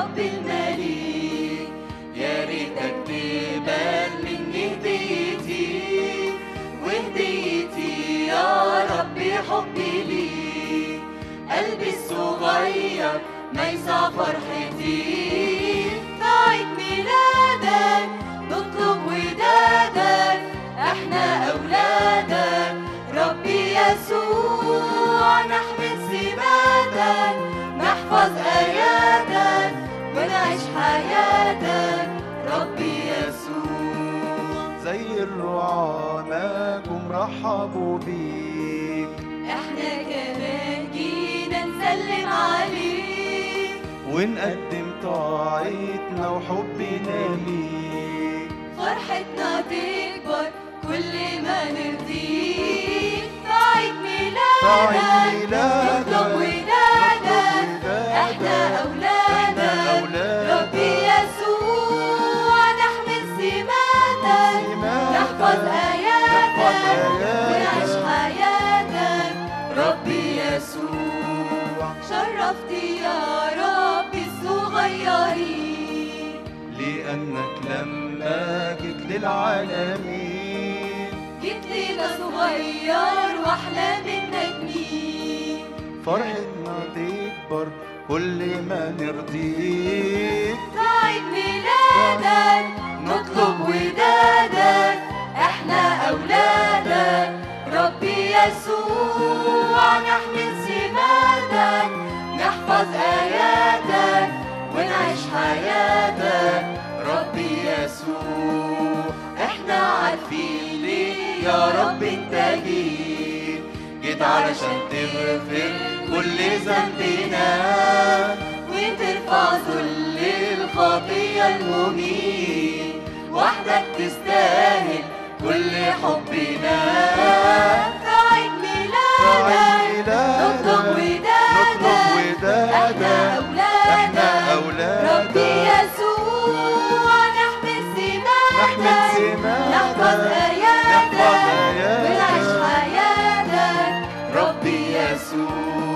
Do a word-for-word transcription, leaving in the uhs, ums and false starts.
رب الملك. يا ريتك تقبل مني هديتي وهديتي يا ربي حبي ليك. قلبي الصغير ما يسع فرحتي، في عيد ميلادك نطلب ودادك، احنا اولادك ربي يسوع. نحمد سماتك نحفظ اياتك ونعيش حياتك ربي يسوع. زي الرعاة ماكم رحبوا بيك، احنا كمان جينا نسلم عليك ونقدم طاعتنا وحبنا ليك. فرحتنا تكبر كل ما نرضيك، في عيد ميلادك نطلب ودادك، احنا اولادك ربي يسوع. نحمد سماتك نحفظ اياتك ونعيش حياتك ربي يسوع. شرفت يا ربي الصغيرين، لأنك لما جيت للعالمين جيت لينا صغير واحلى منك مين. فرحتنا تكبر كل ما نرضيك، في عيد ميلادك نطلب ودادك، احنا اولادك ربي يسوع. نحمد سماتك نحفظ اياتك ونعيش حياتك ربي يسوع. احنا عارفين ليه يا رب انت جيت، جيت علشان تغفر كل ذنبنا وترفع ذل الخطية المميت. وحدك تستاهل كل حبنا، في عيد ميلادك نطلب ودادك، احنا اولادك ربي يسوع. نحمد سماتك نحفظ اياتك ونعيش حياتك ربي يسوع.